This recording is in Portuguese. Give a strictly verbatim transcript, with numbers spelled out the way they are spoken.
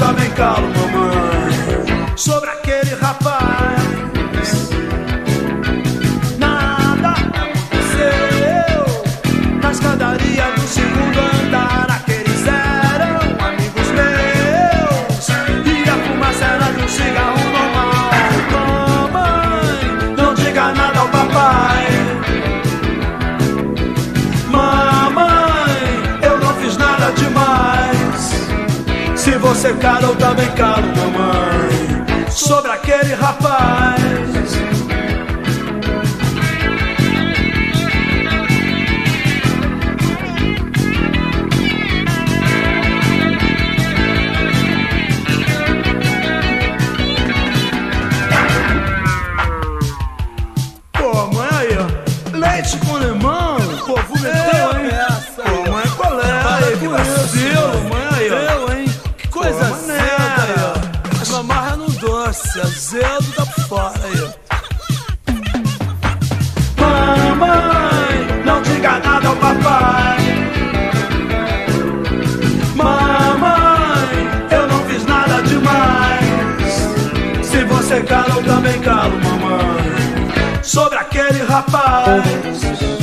também calo, mamãe. Sobre aquele rapaz, nada aconteceu. Na escadaria do segundo andar, aqueles eram amigos meus. E a fumaça era de um cigarro normal. Mamãe, não diga nada ao papai. Mamãe, eu não fiz nada demais. Se você cala, eu também calo, mamãe. Sobre aquele rapaz. Pô, mãe, aí, ó. Leite com limão. Pô, fumeteu, hein? Pô, mãe, qual é? Aí, que vacilo, mãe, aí, ó. Eu, hein? Que coisa Pô, azeda, aí, ó. aí, ó. Amarra no doce, azedo tá por fora, aí, ó. Mamãe, não diga nada ao papai. Mamãe, eu não fiz nada demais. Se você cala, eu também calo, mamãe. Sobre aquele rapaz.